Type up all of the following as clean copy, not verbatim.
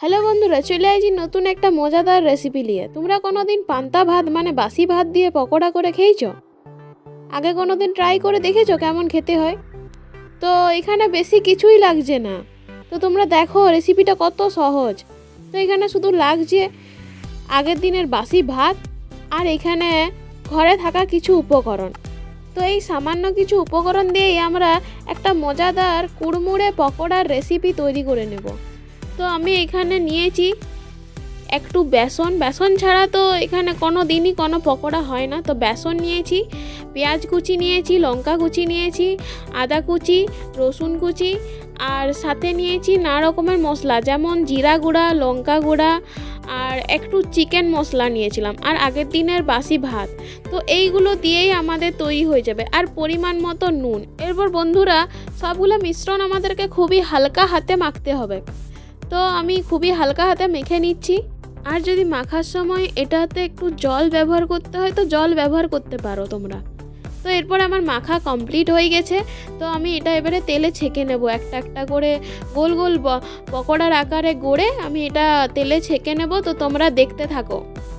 Hello বন্ধুরা, চলে আসি নতুন একটা মজাদার রেসিপি নিয়ে। তোমরা কোনোদিন পান্তা ভাত মানে বাসি ভাত দিয়ে পকোড়া করে খেয়েছো? আগে কোনোদিন ট্রাই করে দেখেছো কেমন খেতে হয়? তো এখানে বেশি কিছুই লাগছে না। তো তোমরা দেখো রেসিপিটা কত সহজ। তো এখানে শুধু লাগছে আগের দিনের বাসি ভাত আর এখানে ঘরে থাকা কিছু উপকরণ। তো এই সামান্য কিছু উপকরণ দিয়েই আমরা একটা মজাদার কুড়মুড়ে পকোড়ার রেসিপি তৈরি করে নেব। তো আমি এখানে নিয়েছি একটু বেসন ছাড়া তো এখানে কোনো দিনই কোনো পকোড়া হয় না। তো বেসন নিয়েছি, পেঁয়াজ কুচি নিয়েছি, লঙ্কা কুচি নিয়েছি, আদা কুচি, রসুন কুচি, আর সাথে নিয়েছি নানা রকমের মশলা, যেমন জিরা গুঁড়া, লঙ্কা গুঁড়া, আর একটু চিকেন মশলা নিয়েছিলাম, আর আগের দিনের বাসি ভাত। তো এইগুলো দিয়েই আমাদের তৈরি হয়ে যাবে, আর পরিমাণ মতো নুন। এরপর বন্ধুরা সবগুলো মিশ্রণ আমাদেরকে খুবই হালকা হাতে মাখতে হবে। তো আমি খুবই হালকা হাতে মেখে নিচ্ছি। আর যদি মাখার সময় এটাতে একটু জল ব্যবহার করতে হয় তো জল ব্যবহার করতে পারো তোমরা। তো এরপর আমার মাখা কমপ্লিট হয়ে গেছে। তো আমি এটা এবারে তেলে ছেঁকে নেব, একটা একটা করে গোল গোল পকোড়ার আকারে গড়ে আমি এটা তেলে ছেঁকে নেব। তো তোমরা দেখতে থাকো।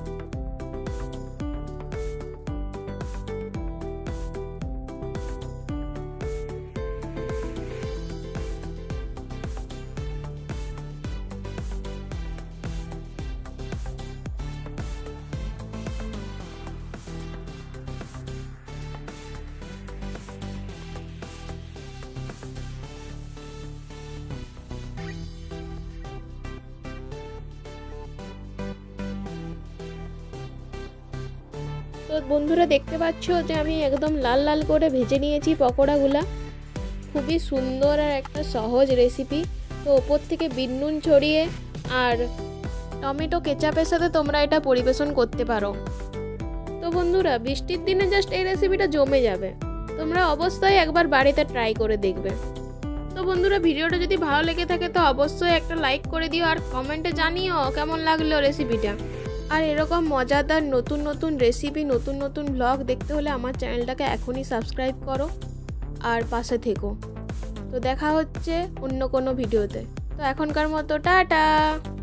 তো বন্ধুরা দেখতে পাচ্ছ যে আমি একদম লাল লাল করে ভেজে নিয়েছি পকোড়াগুলা। খুবই সুন্দর আর একটা সহজ রেসিপি। তো ওপর থেকে বিট নুন ছড়িয়ে আর টমেটো কেচাপের সাথে তোমরা এটা পরিবেশন করতে পারো। তো বন্ধুরা বৃষ্টির দিনে জাস্ট এই রেসিপিটা জমে যাবে। তোমরা অবশ্যই একবার বাড়িতে ট্রাই করে দেখবে। তো বন্ধুরা ভিডিওটা যদি ভালো লেগে থাকে তো অবশ্যই একটা লাইক করে দিও, আর কমেন্টে জানিও কেমন লাগলো রেসিপিটা। আর এরকম মজাদার নতুন নতুন রেসিপি, নতুন নতুন ব্লগ দেখতে হলে আমার চ্যানেলটাকে এখনই সাবস্ক্রাইব করো আর পাশে থেকো। তো দেখা হচ্ছে অন্য কোনো ভিডিওতে। তো এখনকার মতো টাটা।